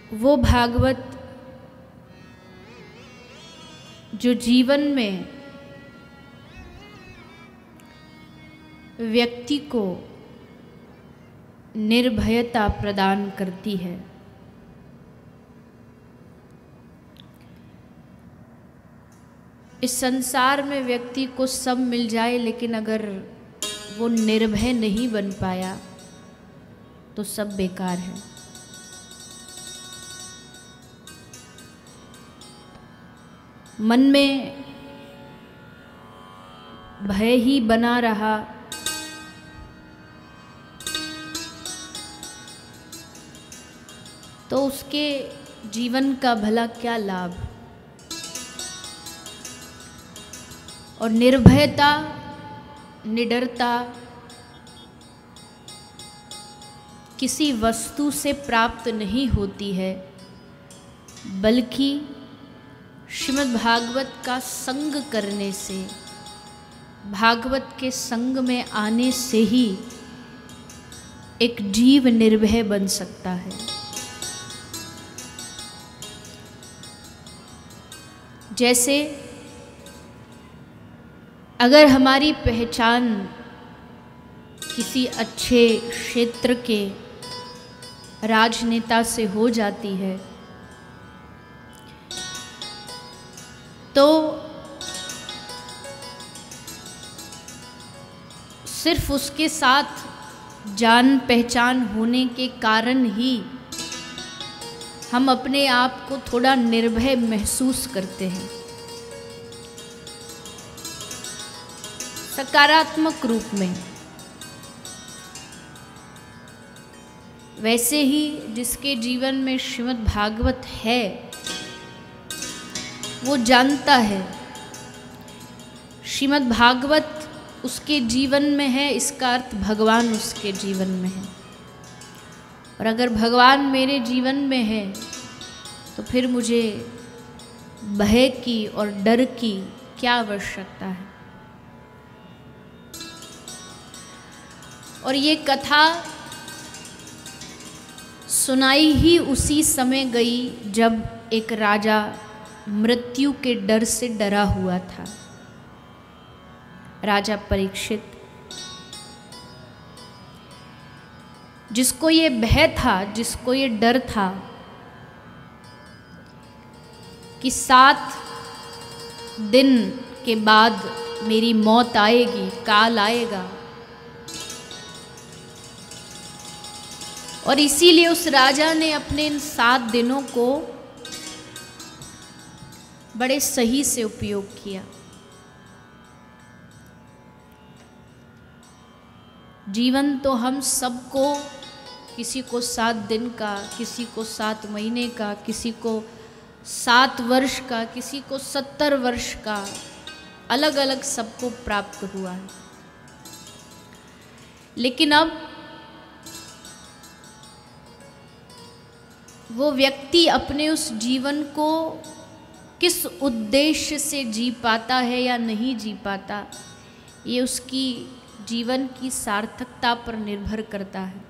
वो भागवत जो जीवन में व्यक्ति को निर्भयता प्रदान करती है। इस संसार में व्यक्ति को सब मिल जाए, लेकिन अगर वो निर्भय नहीं बन पाया तो सब बेकार है। मन में भय ही बना रहा तो उसके जीवन का भला क्या लाभ। और निर्भयता, निडरता किसी वस्तु से प्राप्त नहीं होती है, बल्कि श्रीमद् भागवत का संग करने से, भागवत के संग में आने से ही एक जीव निर्भय बन सकता है। जैसे अगर हमारी पहचान किसी अच्छे क्षेत्र के राजनेता से हो जाती है तो सिर्फ उसके साथ जान पहचान होने के कारण ही हम अपने आप को थोड़ा निर्भय महसूस करते हैं, सकारात्मक रूप में। वैसे ही जिसके जीवन में श्रीमद् भागवत है वो जानता है श्रीमद् भागवत उसके जीवन में है, इसका अर्थ भगवान उसके जीवन में है। और अगर भगवान मेरे जीवन में है तो फिर मुझे भय की और डर की क्या आवश्यकता है। और ये कथा सुनाई ही उसी समय गई जब एक राजा मृत्यु के डर से डरा हुआ था, राजा परीक्षित, जिसको ये भय था, जिसको ये डर था कि 7 दिन के बाद मेरी मौत आएगी, काल आएगा। और इसीलिए उस राजा ने अपने इन 7 दिनों को बड़े सही से उपयोग किया। जीवन तो हम सबको, किसी को 7 दिन का, किसी को 7 महीने का, किसी को 7 वर्ष का, किसी को 70 वर्ष का, अलग अलग सबको प्राप्त हुआ है। लेकिन अब वो व्यक्ति अपने उस जीवन को किस उद्देश्य से जी पाता है या नहीं जी पाता, ये उसकी जीवन की सार्थकता पर निर्भर करता है।